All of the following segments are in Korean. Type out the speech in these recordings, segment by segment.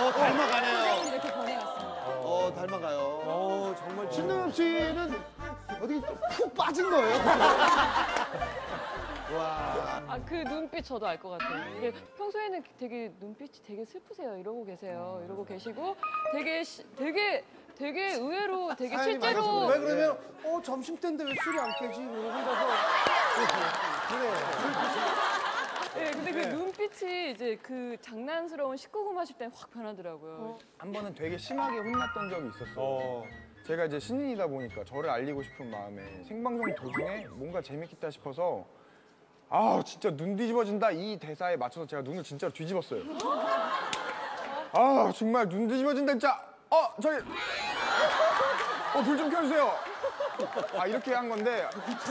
닮아가네요. 이렇게 변해갔습니다. 닮아가요. 정말 신동엽 씨는 어디 푹 빠진 거예요? 와. 그 눈빛 저도 알 것 같아요. 이게 평소에는 되게 눈빛이 되게 슬프세요. 이러고 계세요. 이러고 계시고 되게 의외로 되게 사연이 실제로 많아서 왜 그러면 점심 때인데 왜 술이 안 깨지? 그러고 혼자서 그래. 네, 근데 그 눈빛이 이제 그 장난스러운 19금 하실 때 확 변하더라고요. 한 번은 되게 심하게 혼났던 적이 있었어요. 제가 이제 신인이다 보니까 저를 알리고 싶은 마음에 생방송 도중에 뭔가 재밌겠다 싶어서 진짜 눈 뒤집어진다 이 대사에 맞춰서 제가 눈을 진짜로 뒤집었어요. 정말 눈 뒤집어진다 진짜. 저기 불 좀 켜주세요. 이렇게 한 건데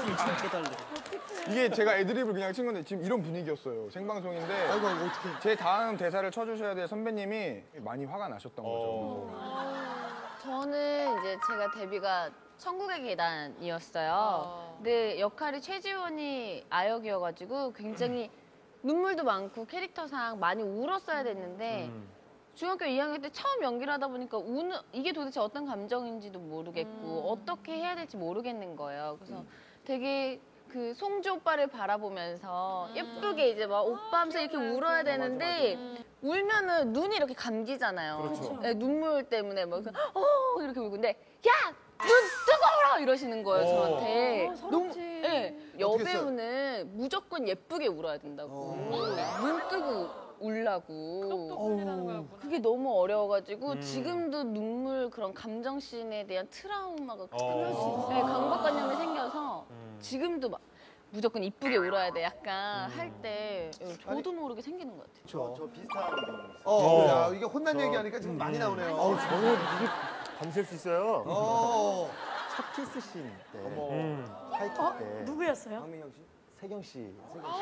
이게 제가 애드립을 그냥 친 건데 지금 이런 분위기였어요. 생방송인데 아이고, 어떡해. 제 다음 대사를 쳐주셔야 될 선배님이 많이 화가 나셨던 거죠. 저는 이제 제가 데뷔가 천국의 계단이었어요. 근데 역할이 최지원이 아역이어가지고 굉장히 눈물도 많고 캐릭터상 많이 울었어야 됐는데 중학교 2학년 때 처음 연기를 하다 보니까 이게 도대체 어떤 감정인지도 모르겠고 어떻게 해야 될지 모르겠는 거예요. 그래서 되게 그 송주 오빠를 바라보면서 예쁘게 이제 막 오빠 하면서 이렇게 울어야 되는데 울면은 눈이 이렇게 감기잖아요. 그렇죠. 네, 눈물 때문에 막 이렇게 울고 근데 야! 눈 뜨거워라! 이러시는 거예요, 저한테. 서럽지. 네, 여배우는 무조건 예쁘게 울어야 된다고. 눈 뜨고 울라고. 똑똑해라는 거였구나. 그게 너무 어려워가지고 지금도 눈물 그런 감정씬에 대한 트라우마가 클 수 있어요. 네, 강박관념이 생겨서 지금도 막 무조건 이쁘게 울어야 돼. 약간 할 때 저도 모르게 생기는 것 같아요. 저 비슷한 경우 있어요. 야, 이게 혼난 얘기하니까 지금 많이 나오네요. 저는 이게 밤샐 수 있어요. 첫 키스 씬 때, 하이킥 때. 누구였어요? 황민경 씨? 세경 씨.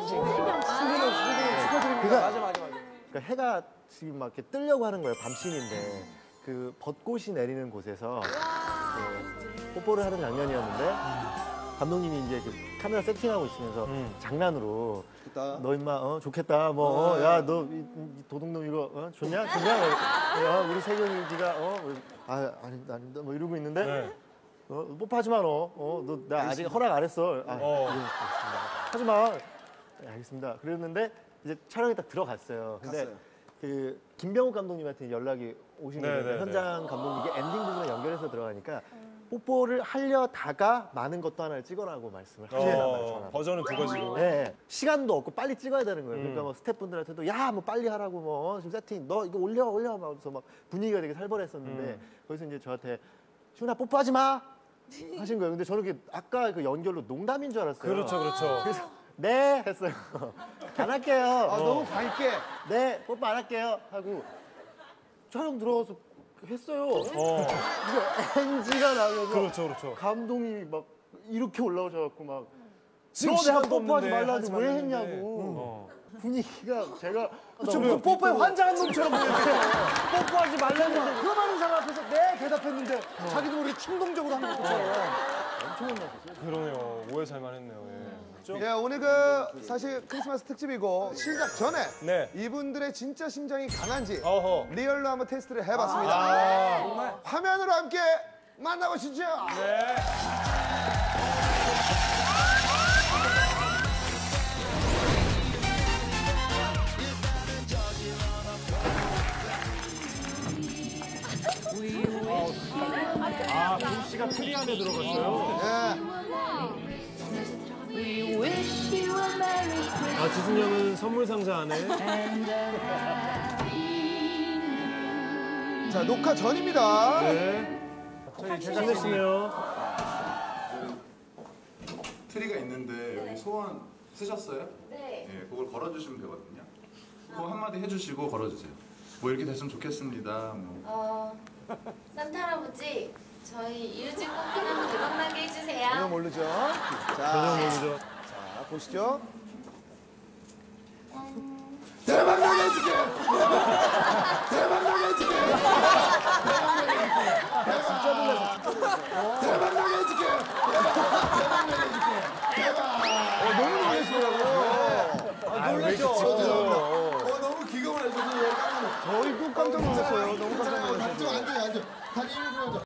축하드립니다. 맞아. 그러니까 해가 지금 막 이렇게 뜨려고 하는 거예요. 밤씬인데 그 벚꽃이 내리는 곳에서 그 뽀뽀를 하는 장면이었는데 감독님이 이제 그 카메라 세팅하고 있으면서 장난으로 너 임마 좋겠다 야 너 이 도둑놈 이거 좋냐 야 우리 세경이 네가 아닙니다 뭐 이러고 있는데 뽀뽀하지 마 너 나 아직 허락 안 했어 예, 알겠습니다. 하지 마 알겠습니다. 그랬는데 이제 촬영에 딱 들어갔어요. 근데 갔어요. 그 김병욱 감독님한테 연락이 오신 거예요. 현장 감독님께 엔딩 부분에 연결해서 들어가니까 뽀뽀를 하려다가 많은 것도 하나를 찍어라고 말씀을 하시잖아요. 전화로. 버전은 두 가지로. 네, 시간도 없고 빨리 찍어야 되는 거예요. 그러니까 뭐 스태프분들한테도 야 뭐 빨리 하라고 뭐 지금 세팅 너 이거 올려 막 하면서 막 분위기가 되게 살벌했었는데 거기서 이제 저한테 시훈아 뽀뽀하지 마 하신 거예요. 근데 저는 아까 그 연결로 농담인 줄 알았어요. 그렇죠. 그래서 네 했어요. 안 할게요. 너무 밝게. 네 뽀뽀 안 할게요 하고 촬영 들어가서 했어요. 이거 NG가 나면서 그렇죠. 감독님이 막 이렇게 올라오셔갖고 막 지금 너 내가 시간도 뽀뽀하지 없는데, 말라는데 하지 왜 말라는데. 했냐고 분위기가 제가 무슨 뽀뽀에 환장한 놈처럼 보였어요. 뽀뽀하지 말라는데 그 많은 사람 앞에서 네 대답했는데 자기도 모르게 충동적으로 한 것처럼 엄청 혼났었어요. 그러네요. 오해 살만 했네요. 예, 오늘 사실 크리스마스 특집이고 시작 전에 네. 이분들의 진짜 심장이 강한지 어허. 리얼로 한번 테스트를 해봤습니다. 화면으로 함께 만나보시죠. 네. 동 씨가 트리 안에 들어갔어요. 지승 형은 선물 상자 안에. 자, 녹화 전입니다. 네. 저희 제작했으네요. 트리가 있는데 여기 소원 쓰셨어요? 네. 예, 그걸 걸어주시면 되거든요. 그거 한마디 해주시고 걸어주세요. 뭐 이렇게 됐으면 좋겠습니다. 산타 할아버지, 저희 이유지 꽃피나 대박나게 해주세요. 전혀 모르죠. 전혀 모르죠. 자, 보시죠. 대박나게 해줄게! 대박나게 해줄게! 진짜 놀랐어. 대박나게 해줄게! 대박나게 해줄게! 너무 놀라시더라고요. 놀랐죠? 너무 기겁을 하셔서 저희 저희도 깜짝 놀랐어요. 너무 깜짝 놀랐어요. 앉아. 다리 일으키면 앉아.